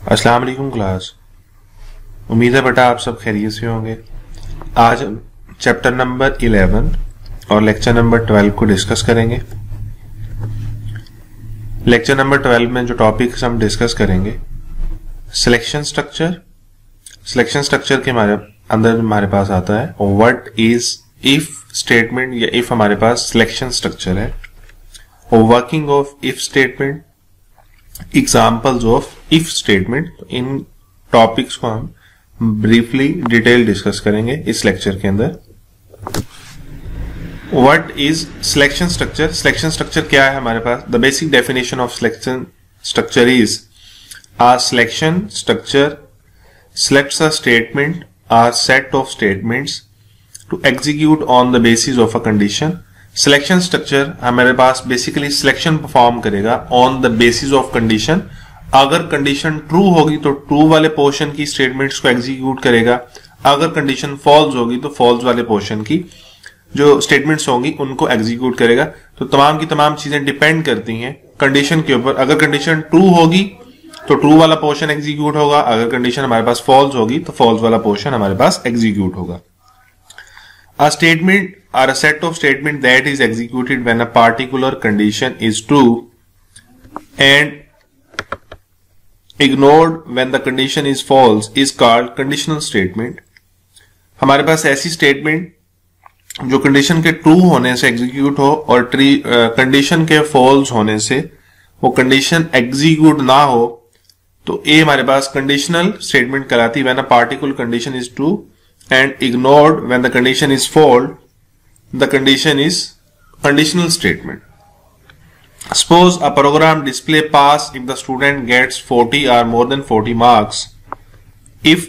अस्सलाम वालेकुम क्लास। उम्मीद है बेटा आप सब खैरियत से होंगे। आज हम चैप्टर नंबर 11 और लेक्चर नंबर 12 को डिस्कस करेंगे। लेक्चर नंबर 12 में जो टॉपिक्स हम डिस्कस करेंगे, सिलेक्शन स्ट्रक्चर। सिलेक्शन स्ट्रक्चर के अंदर हमारे पास आता है व्हाट इज इफ स्टेटमेंट, या इफ हमारे पास सिलेक्शन स्ट्रक्चर है, और working of if statement, examples of if statement. इन टॉपिक्स को हम ब्रीफली डिटेल डिस्कस करेंगे इस लेक्चर के अंदर। What is selection structure? Selection structure क्या है हमारे पास? The basic definition of selection structure is a selection structure selects a statement or set of statements to execute on the basis of a condition. Selection structure हमारे पास basically selection perform करेगा on the basis of condition. अगर condition true होगी तो true वाले portion की statements को execute करेगा, अगर कंडीशन फॉल्स होगी तो फॉल्स वाले पोर्शन की जो स्टेटमेंट्स होंगी उनको एग्जीक्यूट करेगा। तो तमाम की तमाम चीजें डिपेंड करती हैं कंडीशन के ऊपर। अगर कंडीशन ट्रू होगी तो ट्रू वाला पोर्शन एग्जीक्यूट होगा, अगर कंडीशन हमारे पास फॉल्स होगी तो फॉल्स वाला पोर्शन हमारे पास एग्जीक्यूट होगा। A statement or a set of statement that is executed when a particular condition is true and ignored when the condition is false is called conditional statement. हमारे पास ऐसी statement जो condition के true होने से execute हो और condition के false होने से वो कंडीशन एग्जीक्यूट ना हो, तो ये हमारे पास कंडीशनल स्टेटमेंट कहलाती है। When a particular condition is true and ignored when the condition is false, the condition is conditional statement. Suppose a program display pass if the student gets 40 or more than 40 marks. If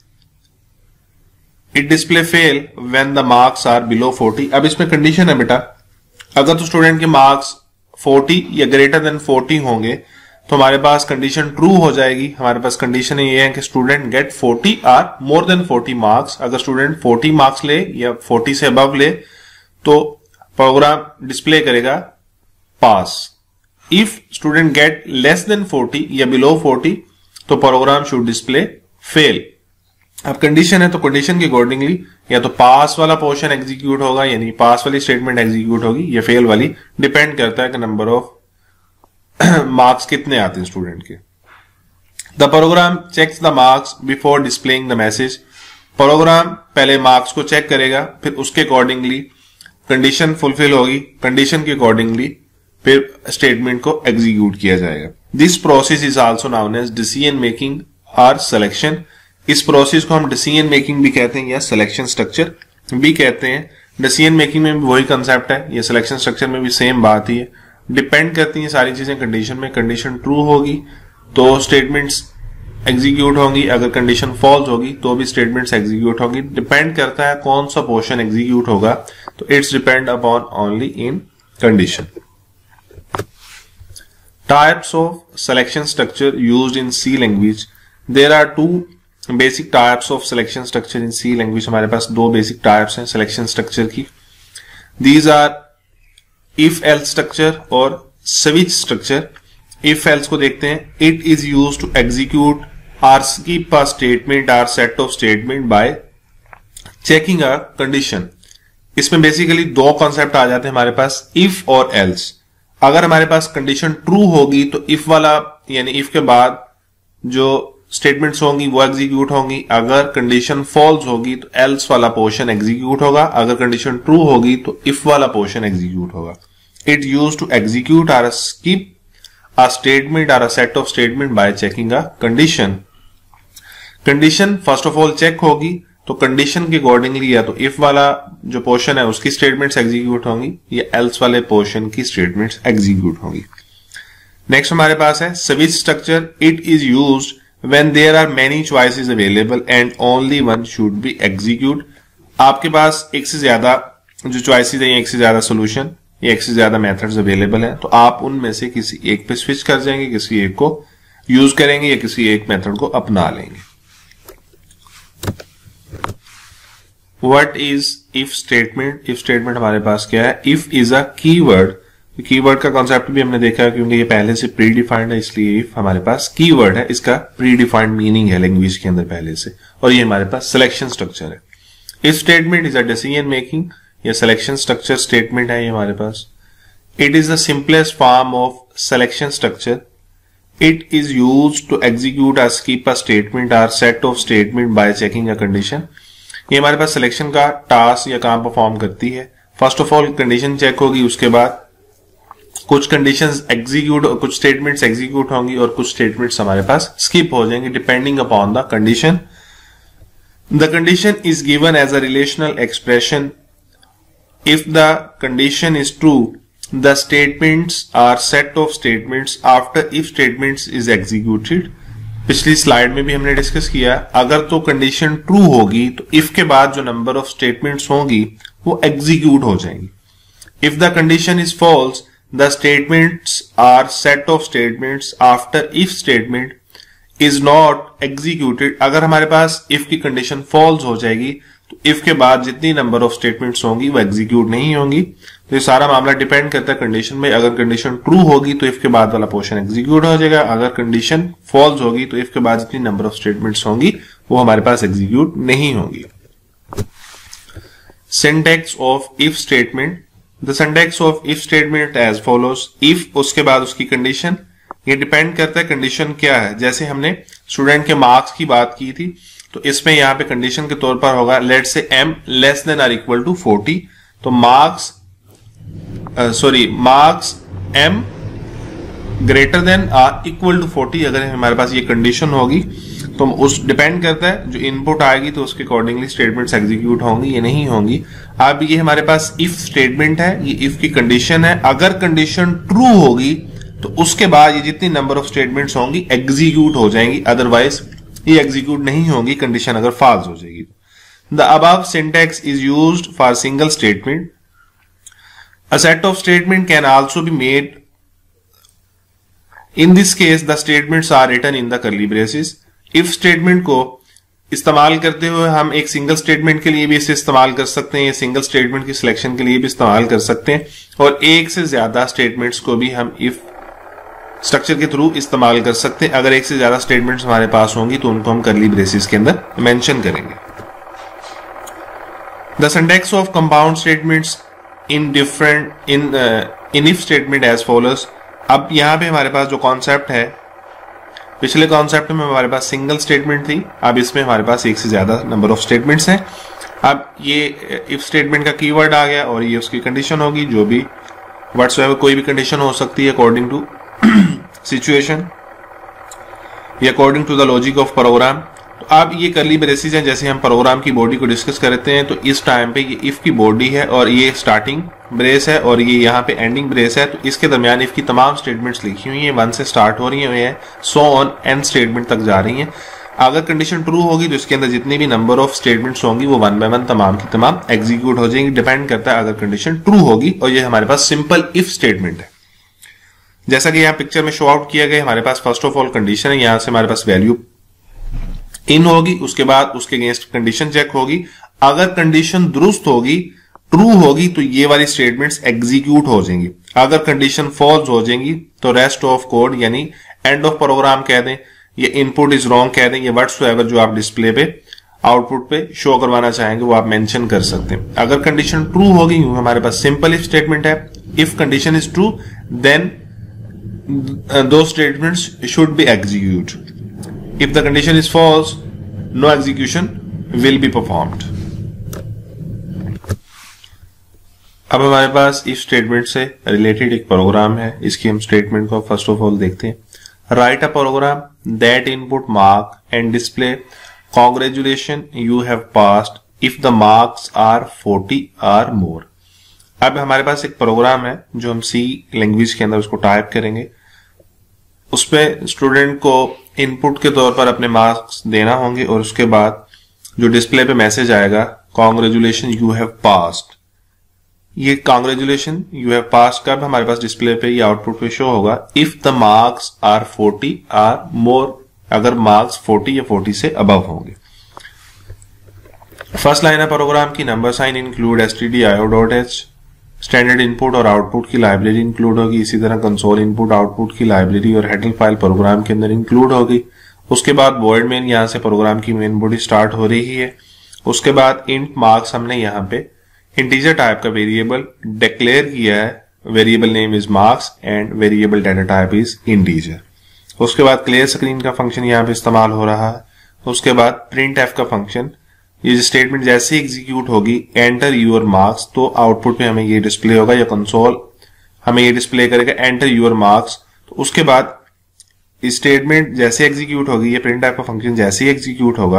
it display fail when the marks are below 40. अब इसमें condition है बेटा, अगर तो student के marks 40 या greater than 40 होंगे तो हमारे पास कंडीशन ट्रू हो जाएगी। हमारे पास कंडीशन ये है कि student get 40 or more than 40 marks. अगर स्टूडेंट 40 मार्क्स ले या 40 से अबव ले तो प्रोग्राम डिस्प्ले करेगा pass. If student get less than 40 या बिलो 40 तो प्रोग्राम शुड डिस्प्ले फेल। अब कंडीशन है तो कंडीशन के अकॉर्डिंगली या तो पास वाला पोर्शन एग्जीक्यूट होगा, यानी पास वाली स्टेटमेंट एग्जीक्यूट होगी, या फेल वाली। डिपेंड करता है कि नंबर ऑफ मार्क्स कितने आते हैं स्टूडेंट के। The program checks the marks before displaying the message. Program पहले मार्क्स को चेक करेगा, फिर उसके अकॉर्डिंगली कंडीशन फुलफिल होगी, कंडीशन के अकॉर्डिंगली फिर स्टेटमेंट को एग्जीक्यूट किया जाएगा। This process is also known as decision making or selection. इस प्रोसेस को हम डिसीजन मेकिंग भी कहते हैं या सिलेक्शन स्ट्रक्चर भी कहते हैं। डिसीजन मेकिंग में भी वही कंसेप्ट है, या सिलेक्शन स्ट्रक्चर में भी सेम बात ही है। डिपेंड करती हैं सारी चीजें कंडीशन में। कंडीशन ट्रू होगी तो स्टेटमेंट्स एग्जीक्यूट होंगी, अगर कंडीशन फॉल्स होगी तो भी स्टेटमेंट्स एग्जीक्यूट होंगी। डिपेंड करता है कौन सा पोर्शन एग्जीक्यूट होगा, तो it's depend upon only in condition. Types of selection structure used in C language. There are two basic types of selection structure in C language. हमारे पास दो बेसिक टाइप्स हैं सिलेक्शन स्ट्रक्चर की। These are if else structure और switch structure. If else को देखते हैं। It is use to execute or skip a statement or set of statement by checking a condition. इसमें बेसिकली दो concept आ जाते हैं हमारे पास, इफ और एल्स। अगर हमारे पास कंडीशन ट्रू होगी तो इफ वाला, यानी इफ के बाद जो स्टेटमेंट्स होंगी वो एग्जीक्यूट होंगी। अगर कंडीशन फॉल्स होगी तो एल्स वाला पोर्शन एग्जीक्यूट होगा। अगर कंडीशन ट्रू होगी तो इफ वाला पोर्शन एग्जीक्यूट होगा। It use to execute or skip a statement or a set of statement by checking a condition. Condition first of all check होगी तो कंडीशन के अकॉर्डिंगली या तो इफ वाला जो पोर्शन है उसकी स्टेटमेंट्स एग्जीक्यूट होंगी या एल्स वाले पोर्शन की स्टेटमेंट्स एग्जीक्यूट होंगी। नेक्स्ट हमारे पास है switch structure. It is used when there are many choices available and only one should be execute। आपके पास एक से ज्यादा जो choices है, एक से ज्यादा solution या एक से ज्यादा methods available है, तो आप उनमें से किसी एक पे switch कर जाएंगे, किसी एक को use करेंगे या किसी एक method को अपना लेंगे। What is if statement? If statement हमारे पास क्या है? If is a keyword keyword का कॉन्सेप्ट भी हमने देखा क्योंकि ये पहले से प्री डिफाइंड है, इसलिए इफ हमारे पास कीवर्ड है, इसका प्री डिफाइंड मीनिंग है लैंग्वेज के अंदर पहले से, और ये हमारे पास सिलेक्शन स्ट्रक्चर है। If statement is a decision making, ये सिलेक्शन स्ट्रक्चर स्टेटमेंट है ये हमारे पास। It is the simplest form of selection structure. It is used to execute or skip a statement or set of statement by checking a condition। ये हमारे पास selection का task या काम परफॉर्म करती है। First of all condition check होगी, उसके बाद कुछ कंडीशंस एग्जीक्यूट, कुछ स्टेटमेंट्स एग्जीक्यूट होंगी और कुछ स्टेटमेंट्स हमारे पास स्किप हो जाएंगे depending upon the condition. The condition is given as a relational expression. If the condition is true, the statements are set of statements after if statements is executed। पिछली slide में भी हमने discuss किया, अगर तो condition true होगी तो if के बाद जो नंबर ऑफ स्टेटमेंट्स होंगी वो एग्जीक्यूट हो जाएंगी। If the condition is false, the statements or set of statements after if statement is not executed. अगर हमारे पास इफ की कंडीशन फॉल्स हो जाएगी तो इफ के बाद जितनी नंबर ऑफ स्टेटमेंट्स होंगी वो एग्जीक्यूट नहीं होंगी। तो ये सारा मामला डिपेंड करता है कंडीशन में। अगर कंडीशन ट्रू होगी तो इफ के बाद वाला पोर्शन एग्जीक्यूट हो जाएगा, अगर कंडीशन फॉल्स होगी तो इफ के बाद जितनी नंबर ऑफ स्टेटमेंट्स होंगी वो हमारे पास एग्जीक्यूट नहीं होंगी। Syntax of if statement. The syntax of if statement as follows. If, उसके बाद उसकी कंडीशन, ये डिपेंड करता है कंडीशन क्या है। जैसे हमने स्टूडेंट के मार्क्स की बात की थी, तो इसमें यहां पे कंडीशन के तौर पर होगा लेट से m less than or equal to 40। तो marks m greater than or equal to 40 अगर हमारे पास ये कंडीशन होगी तो उस डिपेंड करता है जो इनपुट आएगी तो उसके अकॉर्डिंगली स्टेटमेंट्स एग्जीक्यूट होंगी या नहीं होंगी। अब ये हमारे पास इफ स्टेटमेंट है, ये इफ की कंडीशन है। अगर कंडीशन ट्रू होगी तो उसके बाद ये जितनी नंबर ऑफ स्टेटमेंट्स होंगी एग्जीक्यूट हो जाएंगी, अदरवाइज ये एग्जीक्यूट नहीं होगी कंडीशन अगर फॉल्स हो जाएगी। The above syntax is used for single statement. A set of statement can also be made. In this case the statements are written in the curly braces. If statement को इस्तेमाल करते हुए हम एक single statement के लिए भी इसे इस्तेमाल कर सकते हैं, सिंगल स्टेटमेंट की सिलेक्शन के लिए भी इस्तेमाल कर सकते हैं, और एक से ज्यादा स्टेटमेंट्स को भी हम इफ स्ट्रक्चर के थ्रू इस्तेमाल कर सकते हैं। अगर एक से ज्यादा स्टेटमेंट्स हमारे पास होंगी तो उनको हम कर्ली ब्रेसेस के अंदर मेंशन करेंगे। The syntax of compound statements in if statement as follows. अब यहां पे हमारे पास जो कॉन्सेप्ट है, पिछले कॉन्सेप्ट में हमारे पास सिंगल स्टेटमेंट थी, अब इसमें हमारे पास एक से ज्यादा नंबर ऑफ स्टेटमेंट्स हैं। अब ये इफ स्टेटमेंट का कीवर्ड आ गया और ये उसकी कंडीशन होगी, जो भी व्हाटसोएवर कोई भी कंडीशन हो सकती है अकॉर्डिंग टू सिचुएशन या according to the logic of program. तो अब ये कर्ली ब्रेसेस हैं, जैसे हम प्रोग्राम की बॉडी को डिस्कस करते हैं तो इस टाइम पे ये इफ की बॉडी है और ये स्टार्टिंग ब्रेस है और ये यहाँ पे एंडिंग ब्रेस है। तो इसके दरमियान इफ की तमाम स्टेटमेंट्स लिखी हुई हैं, 1 से स्टार्ट हो रही हैं, सो ऑन एन स्टेटमेंट तक जा रही हैं। अगर कंडीशन ट्रू होगी तो इसके अंदर जितनी भी नंबर ऑफ स्टेटमेंट्स होंगी वो 1 बाय 1 तमाम की तमाम एग्जीक्यूट हो जाएंगी। डिपेंड करता है अगर कंडीशन ट्रू होगी, और ये हमारे पास सिंपल इफ स्टेटमेंट है। जैसा कि यहाँ पिक्चर में शो आउट किया गया, हमारे पास फर्स्ट ऑफ ऑल कंडीशन है, यहां से हमारे पास वैल्यू इन होगी, उसके बाद उसके अगेंस्ट कंडीशन चेक होगी। अगर कंडीशन दुरुस्त होगी, ट्रू होगी, तो ये वाली स्टेटमेंट्स एग्जीक्यूट हो जाएंगी। अगर कंडीशन फॉल्स हो जाएंगी तो रेस्ट ऑफ कोड यानी एंड ऑफ प्रोग्राम कह दें, ये इनपुट इज रॉन्ग कह दें, ये व्हाटसोएवर जो आप डिस्प्ले पे आउटपुट पे शो करवाना चाहेंगे वो आप मेंशन कर सकते हैं। अगर कंडीशन ट्रू होगी, हमारे पास सिंपल इफ स्टेटमेंट है, if condition is true then those statements should be executed. If the condition is false, no execution will be performed. अब हमारे पास इफ स्टेटमेंट से रिलेटेड एक प्रोग्राम है, इसकी हम स्टेटमेंट को फर्स्ट ऑफ ऑल देखते हैं। Write a program that input mark and display congratulation you have passed if the marks are 40 or more। अब हमारे पास एक प्रोग्राम है जो हम सी लैंग्वेज के अंदर उसको टाइप करेंगे। उसपे स्टूडेंट को इनपुट के तौर पर अपने मार्क्स देना होंगे और उसके बाद जो डिस्प्ले पे मैसेज आएगा कांग्रेचुलेशन यू हैव पास्ड। ये कांग्रेचुलेशन यू हैव पास्ड कब हमारे पास डिस्प्ले पे या आउटपुट पे शो होगा, if the marks are 40 or more, अगर मार्क्स 40 या 40 से अबव होंगे। फर्स्ट लाइन है प्रोग्राम की, number sign include stdio.h standard input और आउटपुट की लाइब्रेरी इंक्लूड होगी। इसी तरह कंसोल इनपुट आउटपुट की लाइब्रेरी और हेडर फाइल प्रोग्राम के अंदर इंक्लूड होगी। उसके बाद वॉइड मेन, यहां से प्रोग्राम की मेन बॉडी स्टार्ट हो रही है। उसके बाद इंट मार्क्स हमने यहाँ पे इंटीजर टाइप का वेरिएबल डिक्लेयर किया है। Variable name is marks and variable data type is integer. उसके बाद क्लियर स्क्रीन का फंक्शन यहाँ पे इस्तेमाल हो रहा है। उसके बाद प्रिंट एफ का फंक्शन, ये स्टेटमेंट जैसे एग्जीक्यूट होगी एंटर यूर मार्क्स, तो आउटपुट में हमें ये डिस्प्ले होगा, या कंसोल हमें ये डिस्प्ले करेगा एंटर यूर मार्क्स। तो उसके बाद स्टेटमेंट जैसे एग्जीक्यूट होगी, ये प्रिंट एफ का फंक्शन जैसे ही एग्जीक्यूट होगा,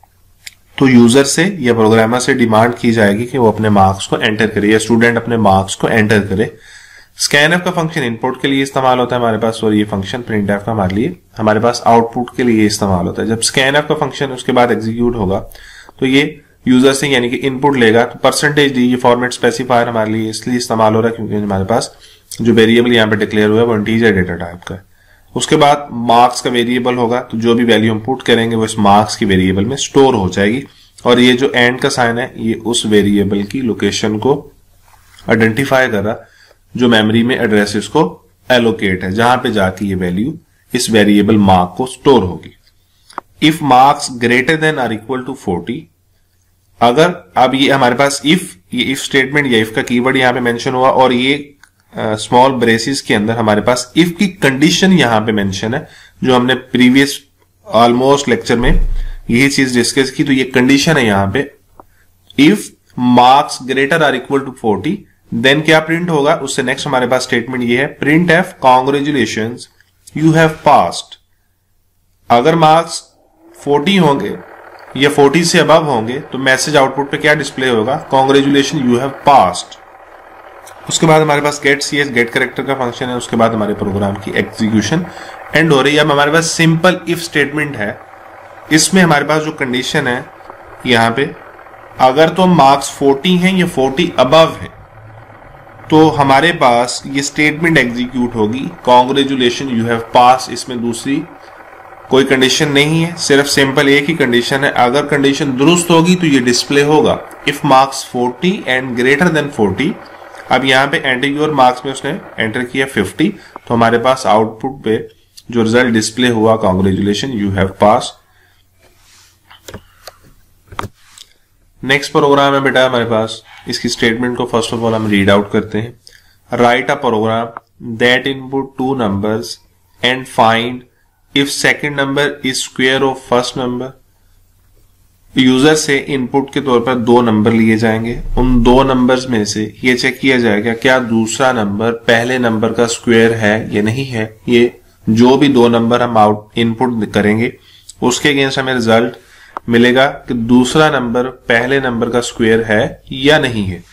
तो यूजर से या प्रोग्रामर से डिमांड की जाएगी कि वो अपने मार्क्स को एंटर करे या स्टूडेंट अपने मार्क्स को एंटर करे। स्कैन एफ का फंक्शन इनपुट के लिए इस्तेमाल होता है हमारे पास, और ये फंक्शन प्रिंट एफ का हमारे पास आउटपुट के लिए इस्तेमाल होता है। जब स्कैन एफ का फंक्शन उसके बाद एग्जीक्यूट होगा तो ये यूजर से यानी कि इनपुट लेगा। तो परसेंटेज डी, ये फॉर्मेट स्पेसिफायर हमारे लिए इसलिए इस्तेमाल हो रहा है क्योंकि हमारे पास जो वेरिएबल यहाँ पे डिक्लेयर हुआ है वो इंटीजर डेटा टाइप का है। उसके बाद मार्क्स का वेरिएबल होगा, तो जो भी वैल्यू हम पुट करेंगे वो इस मार्क्स की वेरिएबल में स्टोर हो जाएगी। और ये जो एंड का साइन है ये उस वेरिएबल की लोकेशन को आइडेंटिफाई कर रहा, जो मेमोरी में एड्रेसेस को एलोकेट है, जहां पे जाके ये वैल्यू इस वेरिएबल मार्क को स्टोर होगी। If marks greater than or equal to 40, अगर अब ये हमारे पास ये इफ स्टेटमेंट या इफ का कीवर्ड यहां पे मेंशन हुआ, और ये स्मॉल ब्रेसिस के अंदर हमारे पास इफ की कंडीशन यहां पे मेंशन है, जो हमने प्रीवियस ऑलमोस्ट लेक्चर में यही चीज डिस्कस की। तो ये कंडीशन है यहां पे, if marks greater or equal to 40, then क्या प्रिंट होगा, उससे नेक्स्ट हमारे पास स्टेटमेंट ये है, print f congratulations you have passed. अगर मार्क्स 40 होंगे या 40 से अबव होंगे तो मैसेज आउटपुट पे क्या डिस्प्ले होगा, कांग्रेचुलेशन यू हैव पास्ड। उसके बाद हमारे पास गेट सीएस गेट कैरेक्टर का फंक्शन है। उसके बाद हमारे प्रोग्राम की एग्जीक्यूशन एंड हो रही है। अब हमारे पास सिंपल इफ स्टेटमेंट है, इसमें हमारे पास जो कंडीशन है यहां पे, अगर तो मार्क्स 40 हैं या 40 अबव है तो हमारे पास ये स्टेटमेंट एग्जीक्यूट होगी, कांग्रेचुलेशन यू हैव पास। इसमें दूसरी कोई कंडीशन नहीं है, सिर्फ सिंपल एक ही कंडीशन है। अगर कंडीशन दुरुस्त होगी तो ये डिस्प्ले होगा if marks 40 and greater than 40। अब यहां पे एंटर योर मार्क्स में उसने एंटर किया 50, तो हमारे पास आउटपुट पे जो रिजल्ट डिस्प्ले हुआ, congratulation you have pass. Next program है बेटा हमारे पास, इसकी स्टेटमेंट को फर्स्ट ऑफ ऑल हम रीड आउट करते हैं। Write a program that input 2 numbers and find if second number is square of first number. User से इनपुट के तौर पर 2 नंबर लिए जाएंगे, उन 2 नंबर्स में से ये चेक किया जाएगा क्या दूसरा नंबर पहले नंबर का स्क्वायर है या नहीं है। ये जो भी 2 नंबर हम आउट इनपुट करेंगे उसके अगेंस्ट हमें रिजल्ट मिलेगा कि दूसरा नंबर पहले नंबर का स्क्वायर है या नहीं है।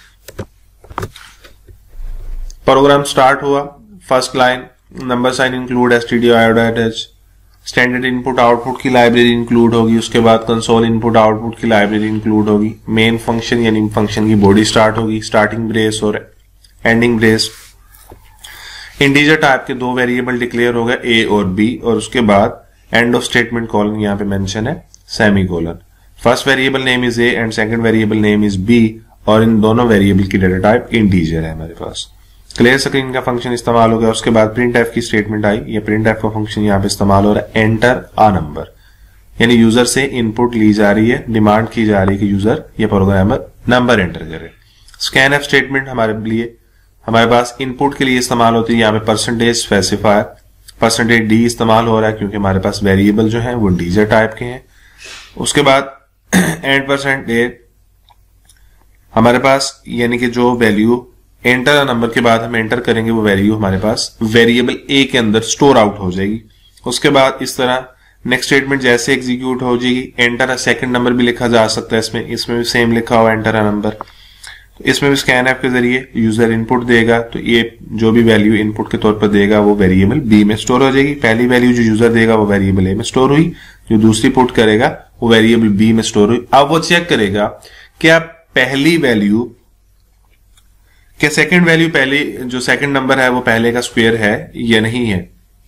प्रोग्राम स्टार्ट हुआ, first line number sign include stdio.h, standard input output की लाइब्रेरी इंक्लूड होगी। उसके बाद कंसोल इनपुट आउटपुट की लाइब्रेरी इंक्लूड होगी। मेन फंक्शन यानी फंक्शन की बॉडी स्टार्ट होगी, स्टार्टिंग ब्रेस और एंडिंग ब्रेस। इंटीजर टाइप के 2 वेरिएबल डिक्लेयर हो गए ए और बी, और उसके बाद एंड ऑफ स्टेटमेंट कॉलन यहां पे मेंशन है semicolon. First variable name is A and second variable name is B, और इन दोनों वेरिएबल की डेटा टाइप इंटीजर है हमारे पास। क्लियर स्क्रीन का फंक्शन इस्तेमाल हो गया। उसके बाद प्रिंट एफ की स्टेटमेंट आई, ये प्रिंट एफ का फंक्शन यहाँ पे इस्तेमाल हो रहा है, एंटर अ नंबर, यानी यूजर से इनपुट ली जा रही है, डिमांड की जा रही है कि यूजर या प्रोग्रामर नंबर एंटर करे। स्कैन एफ स्टेटमेंट हमारे लिए हमारे पास इनपुट के लिए इस्तेमाल होती है। यहाँ पे परसेंटेज स्पेसिफायर परसेंटेज डी इस्तेमाल हो रहा है क्योंकि हमारे पास वेरिएबल जो है वो इंटीजर टाइप के हैं। उसके बाद एंड %, हमारे पास यानी कि जो वैल्यू एंटर नंबर के बाद हम एंटर करेंगे वो वैल्यू हमारे पास वेरिएबल ए के अंदर स्टोर आउट हो जाएगी। उसके बाद इस तरह नेक्स्ट स्टेटमेंट जैसे एग्जीक्यूट हो जाएगी, एंटर सेकंड नंबर भी लिखा जा सकता है, इसमें भी सेम लिखा हुआ एंटर नंबर। इसमें भी स्कैन ऐप के जरिए यूजर इनपुट देगा, तो ये जो भी वैल्यू इनपुट के तौर पर देगा वो वेरिएबल बी में स्टोर हो जाएगी। पहली वैल्यू जो यूजर देगा वो वेरिएबल ए में स्टोर हुई, जो दूसरी पुट करेगा वो वेरिएबल बी में स्टोर हुई। अब वो चेक करेगा क्या पहली वैल्यू क्या सेकंड वैल्यू पहले जो सेकंड नंबर है वो पहले का स्क्वायर है या नहीं है।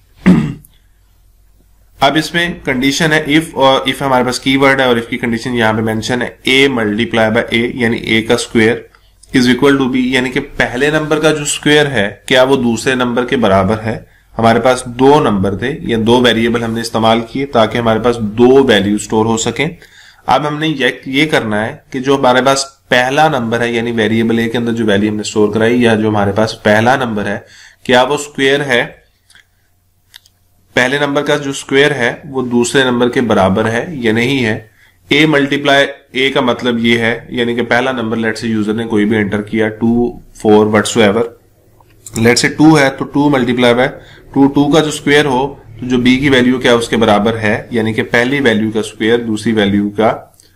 अब इसमें कंडीशन है इफ, और इफ हमारे पास कीवर्ड है और इफ की कंडीशन यहां पे मेंशन है ए मल्टीप्लाई बाय ए, यानी ए का square is equal to B, यानी कि पहले नंबर का जो स्क्वायर है क्या वो दूसरे नंबर के बराबर है। हमारे पास दो नंबर थे या दो वेरिएबल हमने इस्तेमाल किए ताकि हमारे पास दो वैल्यू स्टोर हो सके। अब हमने ये करना है कि जो हमारे पास पहला नंबर है यानी वेरिएबल ए के अंदर जो वैल्यू हमने स्टोर कराई या जो हमारे पास पहला नंबर है क्या वो स्क्वायर है, पहले नंबर का जो स्क्वायर है वो दूसरे नंबर के बराबर है या नहीं है। ए मल्टीप्लाई ए का मतलब ये है, यानी कि पहला नंबर लेट से यूजर ने कोई भी एंटर किया 2 4 व्हाटसोएवर, लेट से 2 है तो 2 मल्टीप्लाई बाय 2 का जो स्क्वायर हो तो जो बी की वैल्यू क्या उसके बराबर है, यानी कि पहली वैल्यू का स्क्वायर दूसरी वैल्यू का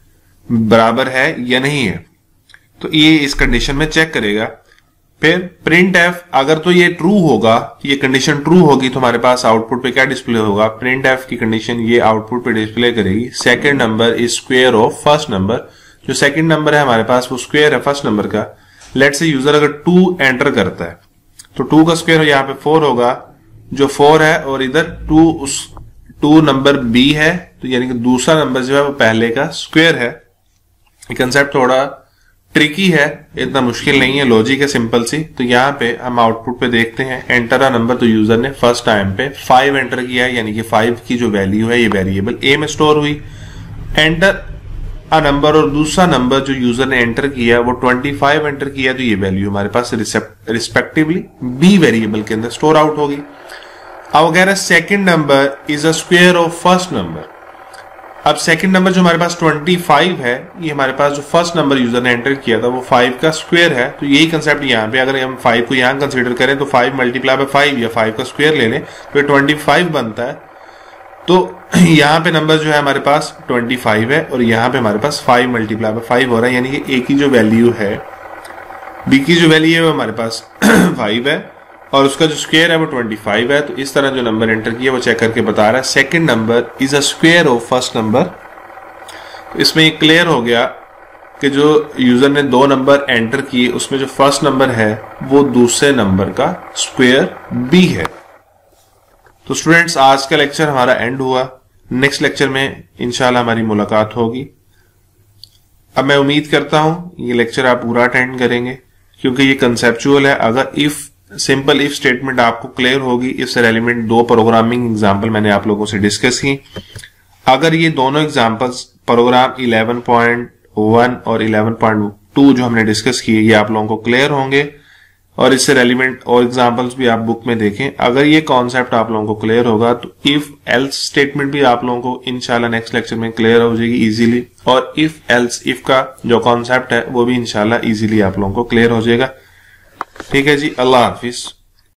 बराबर है या नहीं है। तो ये इस कंडीशन में चेक करेगा। फिर प्रिंट एफ, अगर तो ये ट्रू होगा, ये कंडीशन ट्रू होगी तो हमारे पास आउटपुट पे क्या डिस्प्ले होगा, प्रिंट एफ की कंडीशन ये आउटपुट पे डिस्प्ले करेगी second number is square of first number. जो सेकंड नंबर है हमारे पास वो स्क्वायर है फर्स्ट नंबर का। लेट से यूजर अगर 2 एंटर करता है तो 2 का स्क्वायर यहाँ पे 4 होगा, जो 4 है और इधर 2 उस 2 नंबर बी है तो यानी कि दूसरा नंबर जो है वो पहले का स्क्वायर है। ये कंसेप्ट थोड़ा ट्रिकी है, इतना मुश्किल नहीं है, लॉजिक है सिंपल सी। तो यहाँ पे हम आउटपुट पे देखते हैं एंटर अ नंबर, तो यूजर ने फर्स्ट टाइम पे 5 एंटर किया है, यानी कि 5 की जो वैल्यू है ये वेरिएबल ए में स्टोर हुई। एंटर अ नंबर और दूसरा नंबर जो यूजर ने एंटर किया वो 25 एंटर किया, तो ये वैल्यू हमारे पास रिस्पेक्टिवली बी वेरिएबल के अंदर स्टोर आउट होगी। अब अगर second number is a square of first number, अब सेकंड नंबर जो हमारे पास 25 है ये हमारे पास जो फर्स्ट नंबर यूजर ने एंटर किया था वो 5 का स्क्वायर है। तो यही कंसेप्ट यहाँ पे अगर हम 5 को यहाँ कंसीडर करें तो 5 मल्टीप्लाई बाय 5 या 5 का स्क्वायर ले लें तो 25 बनता है। तो यहाँ पे नंबर जो है हमारे पास 25 है और यहाँ पे हमारे पास 5 मल्टीप्लाई बाय 5 हो रहा है, यानी कि ए की जो वैल्यू है बी की जो वैल्यू है वो हमारे पास 5 है और उसका जो स्क्वायर है वो 25 है। तो इस तरह जो नंबर एंटर किया वो चेक करके बता रहा है second number is a square of first number. तो इसमें ये क्लियर हो गया कि जो यूजर ने 2 नंबर एंटर किए उसमें जो फर्स्ट नंबर है वो दूसरे नंबर का स्क्वायर बी है। तो स्टूडेंट्स आज का लेक्चर हमारा एंड हुआ, नेक्स्ट लेक्चर में इंशाल्लाह हमारी मुलाकात होगी। अब मैं उम्मीद करता हूं ये लेक्चर आप पूरा अटेंड करेंगे क्योंकि ये कंसेप्चुअल है। अगर इफ सिंपल इफ स्टेटमेंट आपको क्लियर होगी, इफ रेलिवेंट 2 प्रोग्रामिंग एग्जांपल मैंने आप लोगों से डिस्कस की। अगर ये दोनों एग्जांपल्स प्रोग्राम 11.1 और 11.2 जो हमने डिस्कस किए ये आप लोगों को क्लियर होंगे और इससे रेलिवेंट और एग्जांपल्स भी आप बुक में देखें। अगर ये कॉन्सेप्ट आप लोगों को क्लियर होगा तो इफ एल्स स्टेटमेंट भी आप लोगों को इंशाल्लाह नेक्स्ट लेक्चर में क्लियर हो जाएगी इजीली, और इफ एल्स इफ का जो कॉन्सेप्ट है वो भी इंशाल्लाह इजीली आप लोगों को क्लियर हो जाएगा। ठीक है जी, अल्लाह हाफिज।